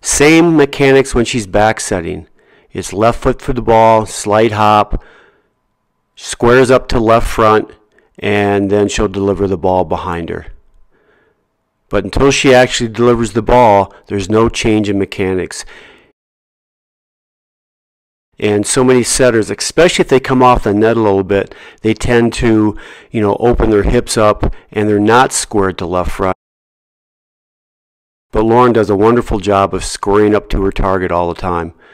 Same mechanics when she's back setting. It's left foot for the ball, slight hop, squares up to left front, and then she'll deliver the ball behind her. But until she actually delivers the ball, there's no change in mechanics. And so many setters, especially if they come off the net a little bit, they tend to, open their hips up and they're not squared to left front. But Lauren does a wonderful job of squaring up to her target all the time.